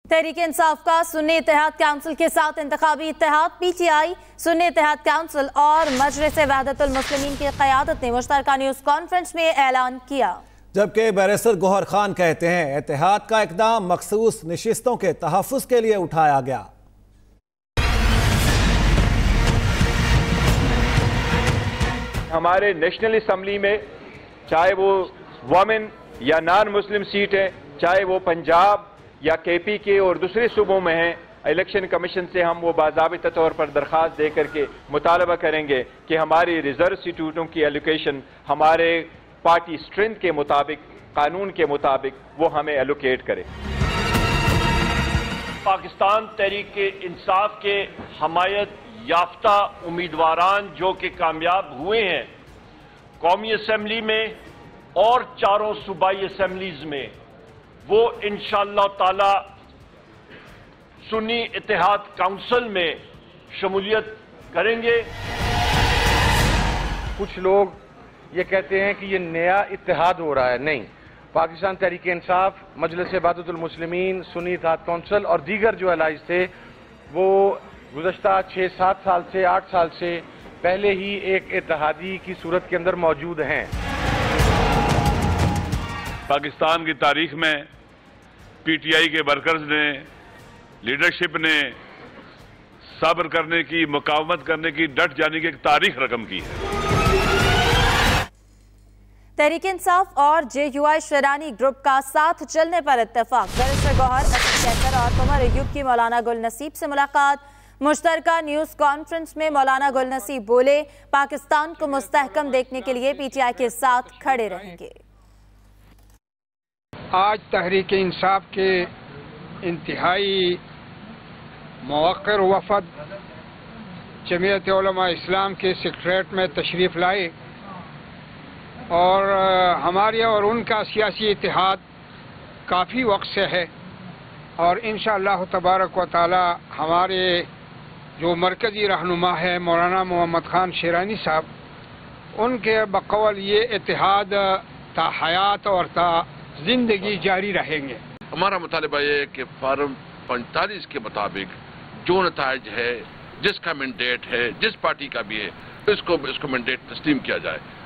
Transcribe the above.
तहरीक इंसाफ का सुन्नी इत्तेहाद काउंसिल के साथ इंतखाबी इत्तेहाद। पीटीआई, सुन्नी इत्तेहाद काउंसिल और मजलिस वहदतुल मुस्लिमीन की क़यादत ने मुश्तरका न्यूज़ कॉन्फ्रेंस में ऐलान किया। जबकि बैरिस्टर गौहर खान कहते हैं इत्तेहाद का इक़दाम मखसूस नशिस्तों के तहफ़्फ़ुज़ के लिए उठाया गया। हमारे नेशनल असम्बली में चाहे वो वुमेन या नॉन मुस्लिम सीट है, चाहे वो पंजाब या केपी के और दूसरे सूबों में हैं, इलेक्शन कमीशन से हम वो बाज़ाबिता तौर पर दरख्वास्त दे करके मुतालबा करेंगे कि हमारी रिजर्व सीटों की एलोकेशन हमारे पार्टी स्ट्रेंथ के मुताबिक, कानून के मुताबिक वो हमें एलोकेट करे। पाकिस्तान तहरीक इंसाफ के हमायत याफ्ता उम्मीदवारान जो कि कामयाब हुए हैं कौमी असम्बली में और चारों सूबाई असम्बलीज में, वो इंशाअल्लाह ताला सुन्नी इत्तेहाद काउंसिल में शमूलियत करेंगे। कुछ लोग ये कहते हैं कि ये नया इत्तेहाद हो रहा है। नहीं, पाकिस्तान तहरीक इंसाफ, मजलिस वहदतुल मुस्लिमीन, सुन्नी इत्तेहाद काउंसिल और दीगर जो अलाइज थे वो गुज़श्ता 6-7 साल से 8 साल से पहले ही एक इत्तेहादी की सूरत के अंदर मौजूद हैं। पाकिस्तान की तारीख में पीटीआई के वर्कर्स ने, लीडरशिप ने सब्र करने की, मुकावमत करने की, डट जाने की एक तारीख रकम की है। तहरीक इंसाफ और JUI शरानी ग्रुप का साथ चलने पर इत्तेफाक। बैरिस्टर गौहर, असद कैसर और उमर अयूब की मौलाना गुल नसीब से मुलाकात। मुश्तरका न्यूज़ कॉन्फ्रेंस में मौलाना गुल नसीब बोले, पाकिस्तान को मुस्तहकम देखने के लिए पीटीआई के साथ खड़े रहेंगे। आज तहरीक इंसाफ के इंतहाई मौक़िर वफ़द जमीयत उलमा इस्लाम के सेक्रेटरीट में तशरीफ़ लाए और हमारे और उनका सियासी इत्तेहाद काफ़ी वक्त से है और इंशाअल्लाह तबारक व तआला हमारे जो मरकज़ी रहनुमा है मौलाना मोहम्मद ख़ान शेरानी साहब, उनके बक़ौल ये इत्तेहाद ता हयात और ता जिंदगी जारी रहेंगे। हमारा मुतालिबा ये है कि फार्म 45 के मुताबिक जो नताइज है, जिसका मैंडेट है, जिस पार्टी का भी है, इसको मैंडेट तस्लीम किया जाए।